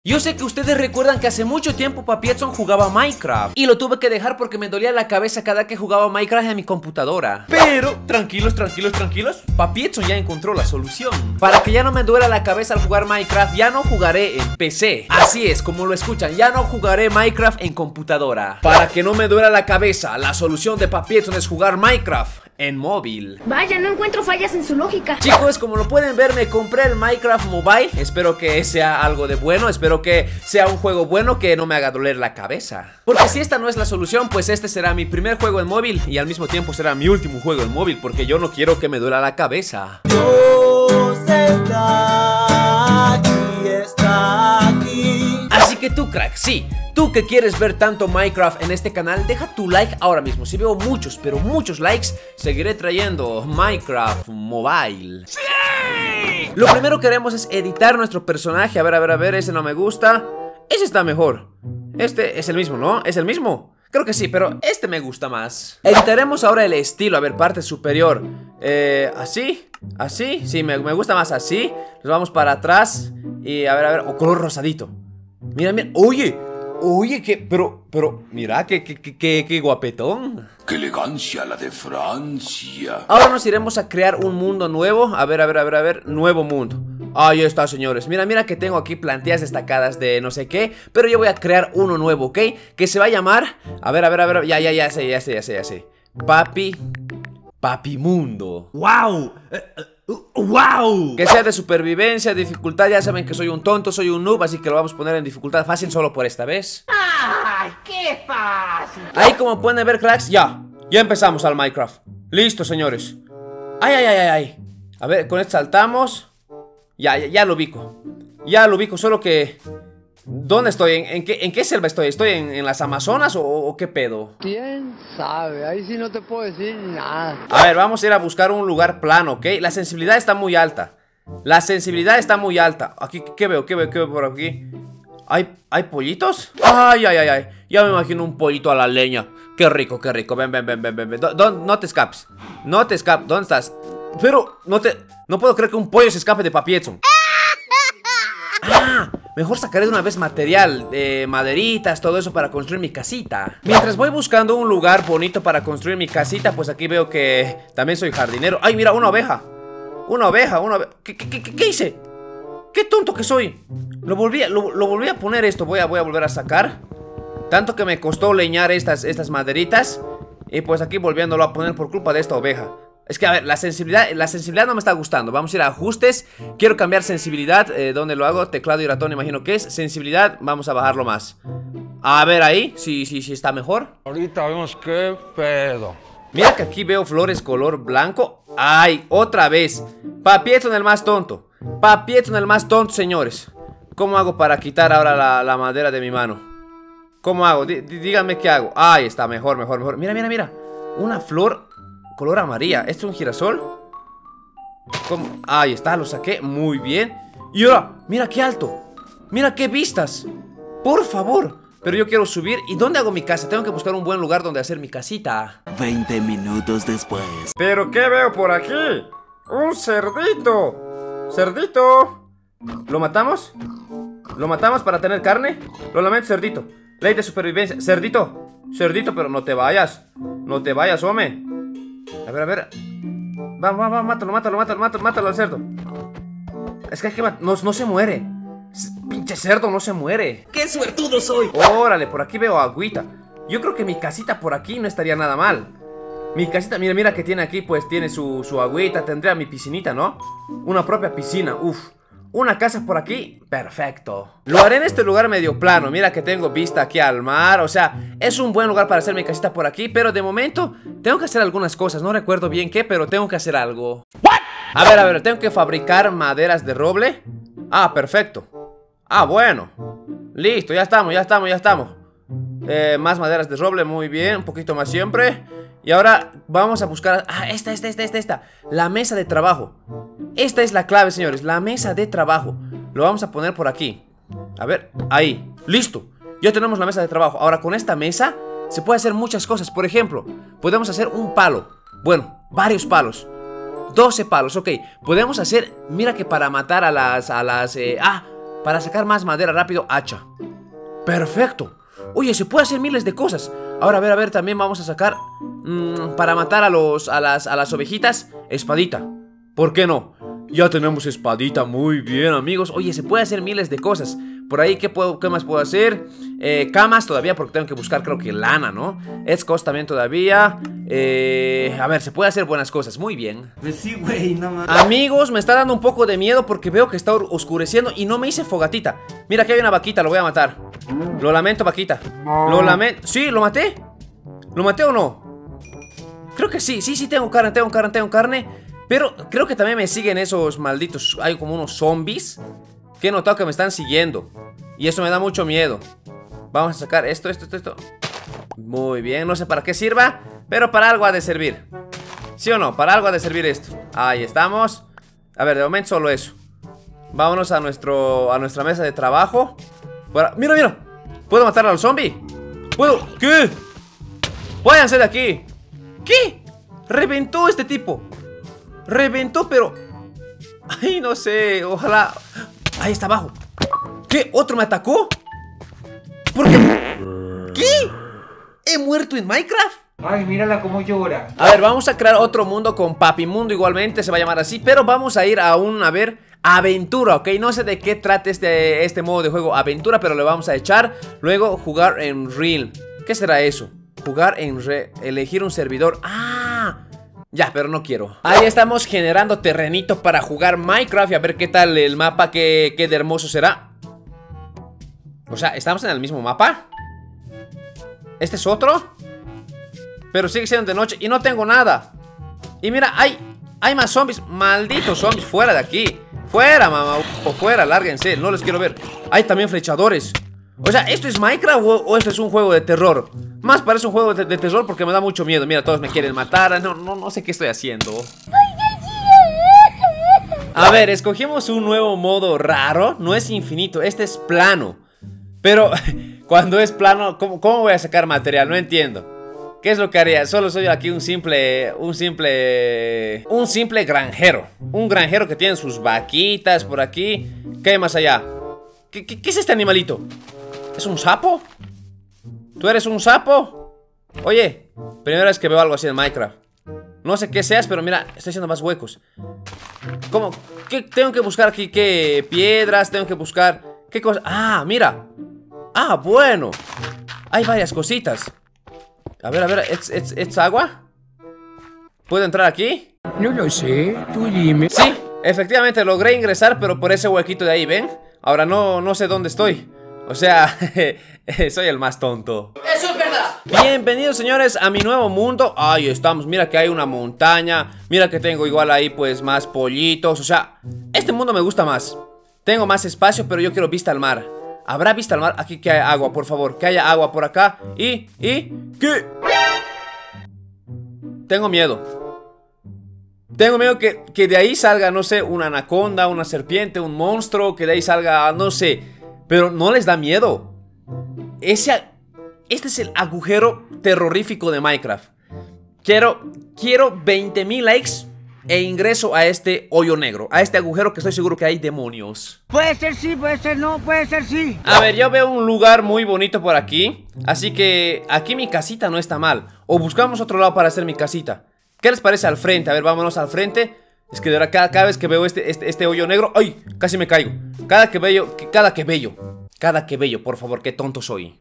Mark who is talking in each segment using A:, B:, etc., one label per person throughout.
A: Yo sé que ustedes recuerdan que hace mucho tiempo Papi Edson jugaba Minecraft y lo tuve que dejar porque me dolía la cabeza cada que jugaba Minecraft en mi computadora. Pero, tranquilos, Papi Edson ya encontró la solución. Para que ya no me duela la cabeza al jugar Minecraft, ya no jugaré en PC. Así es, como lo escuchan, ya no jugaré Minecraft en computadora. Para que no me duela la cabeza, la solución de Papi Edson es jugar Minecraft en móvil.
B: Vaya, no encuentro fallas en su lógica.
A: Chicos, como lo pueden ver, me compré el Minecraft Mobile. Espero que sea algo de bueno, espero que sea un juego bueno que no me haga doler la cabeza. Porque si esta no es la solución, pues este será mi primer juego en móvil y al mismo tiempo será mi último juego en móvil, porque yo no quiero que me duela la cabeza.
C: Dios está aquí.
A: Así que tú, crack, sí, tú que quieres ver tanto Minecraft en este canal, deja tu like ahora mismo. Si veo muchos, pero muchos likes, seguiré trayendo Minecraft Mobile. ¡Sí! Lo primero que haremos es editar nuestro personaje. A ver, ese no me gusta. Ese está mejor. Este es el mismo, ¿no? ¿Es el mismo? Creo que sí, pero este me gusta más. Editaremos ahora el estilo, a ver, parte superior. ¿Así? ¿Así? Sí, me gusta más así. Nos vamos para atrás. Y a ver, o color rosadito. Mira, oye, pero, mira, qué guapetón.
D: ¡Qué elegancia la de Francia!
A: Ahora nos iremos a crear un mundo nuevo. A ver, nuevo mundo. Ahí está, señores, mira que tengo aquí plantillas destacadas de no sé qué. Pero yo voy a crear uno nuevo, ¿ok? Que se va a llamar, a ver, ya sé. Papi Mundo.
C: ¡Wow! ¡Wow!
A: Que sea de supervivencia, dificultad, ya saben que soy un tonto, soy un noob, así que lo vamos a poner en dificultad fácil solo por esta vez.
B: ¡Ay, qué fácil!
A: Ahí como pueden ver, cracks, ya empezamos al Minecraft. Listo, señores. Ay. A ver, con esto saltamos. Ya lo ubico. Solo que... ¿dónde estoy? ¿En qué selva estoy? ¿Estoy en las Amazonas o qué pedo?
E: ¿Quién sabe? Ahí sí no te puedo decir nada.
A: A ver, vamos a ir a buscar un lugar plano, ¿ok? La sensibilidad está muy alta. Aquí, ¿qué veo por aquí? ¿Hay pollitos? Ay. Ya me imagino un pollito a la leña. Qué rico. Ven. No te escapes. ¿Dónde estás? Pero, no puedo creer que un pollo se escape de Papi Edson. Mejor sacaré de una vez material, maderitas, todo eso para construir mi casita. Mientras voy buscando un lugar bonito para construir mi casita, pues aquí veo que también soy jardinero. ¡Ay, mira, una oveja! ¿Qué hice? ¡Qué tonto que soy! Lo volví a poner esto, voy a volver a sacar. Tanto que me costó leñar estas maderitas. Y pues aquí volviéndolo a poner por culpa de esta oveja. Es que, a ver, la sensibilidad no me está gustando. Vamos a ir a ajustes. Quiero cambiar sensibilidad. ¿Dónde lo hago? Teclado y ratón, imagino que es. Sensibilidad, vamos a bajarlo más. A ver ahí, sí, está mejor.
F: Ahorita vemos qué pedo.
A: Mira que aquí veo flores color blanco. ¡Ay! Otra vez. Papi Edson el más tonto. Señores. ¿Cómo hago para quitar ahora la madera de mi mano? ¿Cómo hago? Díganme qué hago. ¡Ay! Está mejor. Mira. Una flor color amarilla. ¿Esto es un girasol? ¿Cómo? Ahí está, lo saqué. Muy bien. Y ahora, mira qué alto. Mira qué vistas. Por favor. Pero yo quiero subir. ¿Y dónde hago mi casa? Tengo que buscar un buen lugar donde hacer mi casita.
C: 20 minutos después.
A: ¿Pero qué veo por aquí? ¡Un cerdito! ¡Cerdito! ¿Lo matamos? ¿Lo matamos para tener carne? Lo lamento, cerdito. Ley de supervivencia. Cerdito, pero no te vayas. No te vayas, hombre. A ver. Vamos, mátalo al cerdo. Es que no se muere. Pinche cerdo, no se muere.
C: ¡Qué suertudo soy!
A: Órale, por aquí veo agüita. Yo creo que mi casita por aquí no estaría nada mal. Mi casita, mira que tiene aquí, pues tiene su agüita. Tendría mi piscinita, ¿no? Una propia piscina, uff. Una casa por aquí, perfecto. Lo haré en este lugar medio plano. Mira que tengo vista aquí al mar. O sea, es un buen lugar para hacer mi casita por aquí. Pero de momento, tengo que hacer algunas cosas. No recuerdo bien qué, pero tengo que hacer algo. A ver, tengo que fabricar maderas de roble. Ah, perfecto. Ah, bueno. Listo, ya estamos. Más maderas de roble, muy bien. Un poquito más siempre. Y ahora vamos a buscar... Ah, esta. La mesa de trabajo. Esta es la clave, señores. La mesa de trabajo. Lo vamos a poner por aquí. A ver, ahí. Listo. Ya tenemos la mesa de trabajo. Ahora con esta mesa se puede hacer muchas cosas. Por ejemplo, podemos hacer un palo. Bueno, varios palos. 12 palos, ok. Podemos hacer... Mira que para matar Para sacar más madera rápido, hacha. Perfecto. Oye, se puede hacer miles de cosas. Ahora, a ver, también vamos a sacar para matar a las ovejitas, espadita. ¿Por qué no? Ya tenemos espadita, muy bien, amigos. Oye, se puede hacer miles de cosas. Por ahí, ¿qué más puedo hacer? Camas todavía, porque tengo que buscar, creo que lana, ¿no? Escos también todavía. A ver, se puede hacer buenas cosas, muy bien.
C: Pues sí, güey, no mames.
A: Amigos, me está dando un poco de miedo porque veo que está oscureciendo y no me hice fogatita. Mira, aquí hay una vaquita, lo voy a matar. Lo lamento, vaquita. Lo lamento. ¿Sí? ¿Lo maté? ¿Lo maté o no? Creo que sí, tengo carne. Pero creo que también me siguen esos malditos. Hay como unos zombies que he notado que me están siguiendo. Y eso me da mucho miedo. Vamos a sacar esto. Muy bien, no sé para qué sirva, pero para algo ha de servir. ¿Sí o no? Para algo ha de servir esto. Ahí estamos. A ver, de momento solo eso. Vámonos a nuestra mesa de trabajo. Mira. ¿Puedo matar al zombie? ¿Puedo? ¿Qué? Váyanse de aquí. ¿Qué? Reventó este tipo. Reventó, pero... Ay, no sé, ojalá... Ahí está abajo. ¿Qué? ¿Otro me atacó? ¿Por qué? ¿Qué? ¿He muerto en Minecraft?
G: Ay, mírala cómo llora.
A: A ver, vamos a crear otro mundo con Papimundo igualmente, se va a llamar así. Pero vamos a ir a aventura, ¿ok? No sé de qué trate este modo de juego, aventura, pero le vamos a echar. Luego, jugar en Real. ¿Qué será eso? Jugar en elegir un servidor. ¡Ah! Ya, pero no quiero. Ahí estamos generando terrenito para jugar Minecraft y a ver qué tal el mapa, qué de hermoso será. O sea, ¿estamos en el mismo mapa? ¿Este es otro? Pero sigue siendo de noche y no tengo nada. Y mira, hay más zombies. Malditos zombies, fuera de aquí. Fuera, mamá, fuera, lárguense, no les quiero ver. Hay también flechadores. O sea, ¿esto es Minecraft o esto es un juego de terror? Más parece un juego de terror porque me da mucho miedo. Mira, todos me quieren matar. No sé qué estoy haciendo. A ver, escogimos un nuevo modo raro. No es infinito, este es plano. Pero cuando es plano, ¿cómo voy a sacar material? No entiendo. ¿Qué es lo que haría? Solo soy aquí un simple granjero. Un granjero que tiene sus vaquitas por aquí. ¿Qué hay más allá? ¿Qué es este animalito? ¿Es un sapo? ¿Tú eres un sapo? Oye, primera vez que veo algo así en Minecraft. No sé qué seas, pero mira, estoy haciendo más huecos. ¿Cómo? ¿Qué tengo que buscar aquí? ¿Qué piedras? Tengo que buscar... ¿Qué cosa? Ah, mira. Ah, bueno. Hay varias cositas. A ver, ¿es agua? ¿Puedo entrar aquí?
E: No lo sé, tú dime.
A: Sí, efectivamente logré ingresar, pero por ese huequito de ahí, ¿ven? Ahora no sé dónde estoy. O sea, soy el más tonto. ¡Eso es verdad! Bienvenidos, señores, a mi nuevo mundo. Ahí estamos, mira que hay una montaña. Mira que tengo igual ahí, pues, más pollitos. O sea, este mundo me gusta más. Tengo más espacio, pero yo quiero vista al mar. ¿Habrá vista al mar? Aquí que haya agua, por favor. Que haya agua por acá. ¿Qué? Tengo miedo. Tengo miedo que de ahí salga, no sé, una anaconda, una serpiente, un monstruo. Que de ahí salga, no sé. Pero no les da miedo. Este es el agujero terrorífico de Minecraft. Quiero 20,000 likes e ingreso a este hoyo negro, a este agujero que estoy seguro que hay demonios.
E: Puede ser sí, puede ser no, puede ser sí.
A: A ver, yo veo un lugar muy bonito por aquí. Así que aquí mi casita no está mal. O buscamos otro lado para hacer mi casita. ¿Qué les parece al frente? A ver, vámonos al frente. Es que de verdad cada vez que veo este hoyo negro, ¡ay! Casi me caigo. Cada que bello, por favor, qué tonto soy.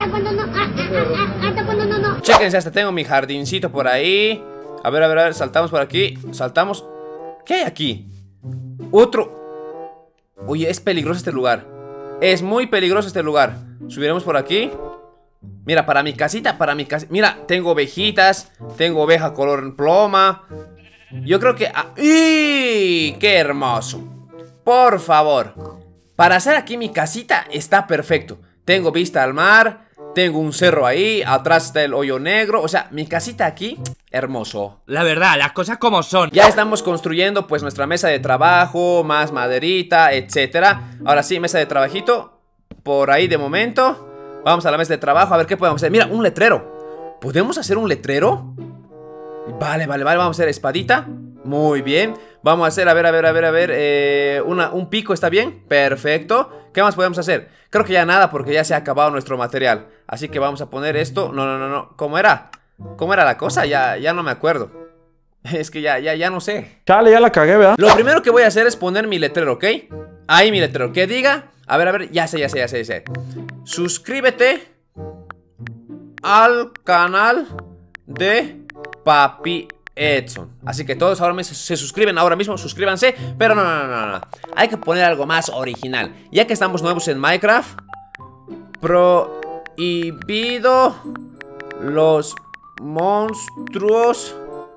A: Chéquense, hasta tengo mi jardincito por ahí. A ver, saltamos por aquí. Saltamos. ¿Qué hay aquí? Otro. Oye, es peligroso este lugar. Es muy peligroso este lugar. Subiremos por aquí. Mira, para mi casita, mira, tengo ovejitas. Tengo oveja color ploma. Yo creo que... ¡Y! ¡Qué hermoso! Por favor. Para hacer aquí mi casita está perfecto. Tengo vista al mar. Tengo un cerro ahí. Atrás está el hoyo negro. O sea, mi casita aquí, hermoso.
G: La verdad, las cosas como son.
A: Ya estamos construyendo pues nuestra mesa de trabajo. Más maderita, etcétera. Ahora sí, mesa de trabajito. Por ahí de momento. Vamos a la mesa de trabajo, a ver qué podemos hacer. Mira, un letrero. ¿Podemos hacer un letrero? Vale, vamos a hacer espadita. Muy bien. Vamos a hacer, a ver, un pico, ¿está bien? Perfecto. ¿Qué más podemos hacer? Creo que ya nada porque ya se ha acabado nuestro material. Así que vamos a poner esto. No. ¿Cómo era? ¿Cómo era la cosa? Ya no me acuerdo. Es que ya no sé.
H: Chale, ya la cagué, ¿verdad?
A: Lo primero que voy a hacer es poner mi letrero, ¿ok? Ahí mi letrero, que diga. A ver, ya sé. Suscríbete al canal de Papi Edson. Así que todos ahora mismo se suscriben, suscríbanse. Pero no. Hay que poner algo más original. Ya que estamos nuevos en Minecraft. Prohibido los monstruos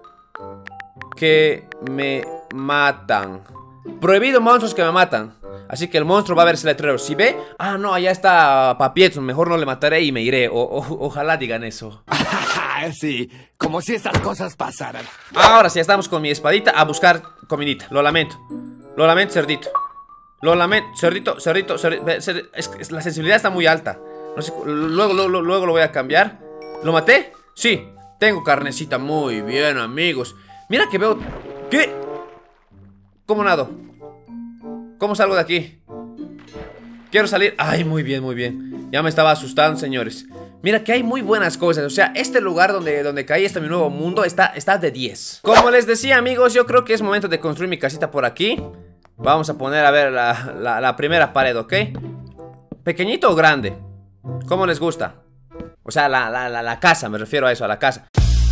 A: que me matan. Prohibido monstruos que me matan. Así que el monstruo va a ver ese letrero. ¿Sí ve? Ah, no, allá está Papi Edson. Mejor no le mataré y me iré. Ojalá digan eso.
I: Sí, como si estas cosas pasaran.
A: Ahora sí, estamos con mi espadita a buscar comidita. Lo lamento, cerdito. Lo lamento, cerdito. La sensibilidad está muy alta. No sé, luego lo voy a cambiar. ¿Lo maté? Sí, tengo carnecita. Muy bien, amigos. Mira que veo... ¿Qué? ¿Cómo nado? ¿Cómo salgo de aquí? Quiero salir. Ay, muy bien. Ya me estaba asustando, señores. Mira que hay muy buenas cosas. O sea, este lugar donde caí, mi nuevo mundo, está de 10. Como les decía, amigos, yo creo que es momento de construir mi casita por aquí. Vamos a poner, a ver, la primera pared, ¿ok? ¿Pequeñito o grande? ¿Cómo les gusta? O sea, la casa, me refiero a eso, a la casa.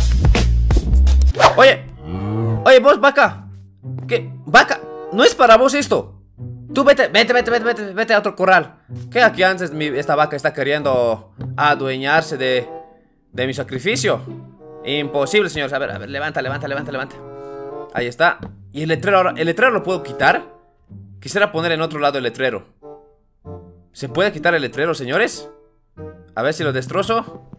A: Oye, vos, vaca. ¿Qué? Vaca, no es para vos esto. Tú vete a otro corral. Que aquí antes esta vaca está queriendo adueñarse de mi sacrificio. Imposible, señores. A ver, levanta. Ahí está. Y el letrero ahora, ¿el letrero lo puedo quitar? Quisiera poner en otro lado el letrero. ¿Se puede quitar el letrero, señores? A ver si lo destrozo.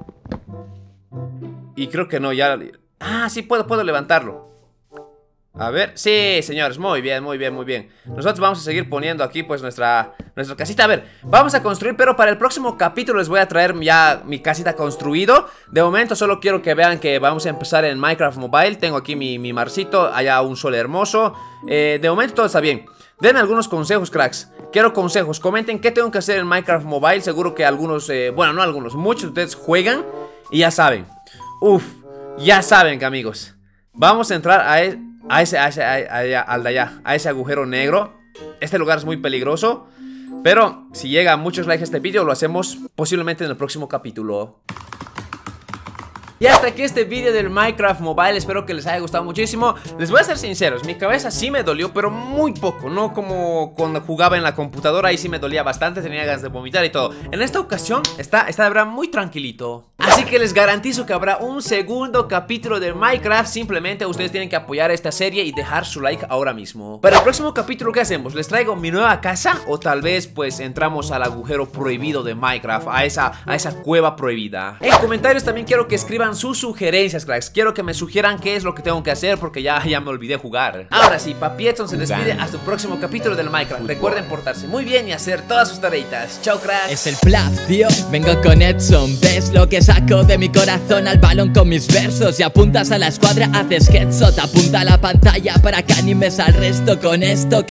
A: Y creo que no, ya... Ah, sí, puedo levantarlo. A ver, sí, señores, muy bien. Nosotros vamos a seguir poniendo aquí pues nuestra casita. A ver, vamos a construir, pero para el próximo capítulo les voy a traer ya mi casita construido. De momento solo quiero que vean que vamos a empezar en Minecraft Mobile. Tengo aquí mi marcito, allá un sol hermoso. De momento todo está bien. Denme algunos consejos, cracks. Quiero consejos, comenten qué tengo que hacer en Minecraft Mobile. Seguro que algunos, bueno, no algunos, muchos de ustedes juegan y ya saben. Ya saben, amigos. Vamos a entrar a ese agujero negro. Este lugar es muy peligroso, pero si llega a muchos likes a este vídeo, lo hacemos posiblemente en el próximo capítulo. Y hasta aquí este vídeo del Minecraft Mobile. Espero que les haya gustado muchísimo. Les voy a ser sinceros, mi cabeza sí me dolió, pero muy poco. No como cuando jugaba en la computadora, ahí sí me dolía bastante, tenía ganas de vomitar y todo. En esta ocasión está de verdad muy tranquilito. Así que les garantizo que habrá un segundo capítulo de Minecraft. Simplemente ustedes tienen que apoyar esta serie y dejar su like ahora mismo. Para el próximo capítulo, ¿qué hacemos? ¿Les traigo mi nueva casa? O tal vez pues entramos al agujero prohibido de Minecraft, a esa cueva prohibida. En comentarios también quiero que escriban sus sugerencias, cracks. Quiero que me sugieran qué es lo que tengo que hacer, porque ya me olvidé jugar. Ahora sí, Papi Edson se despide hasta el próximo capítulo del Minecraft. Recuerden portarse muy bien y hacer todas sus tareitas. Chao, cracks.
J: Es el plaf, tío. Vengo con Edson. ¿Ves lo que saco de mi corazón al balón con mis versos? Y apuntas a la escuadra, haces headshot. Apunta a la pantalla para que animes al resto con esto.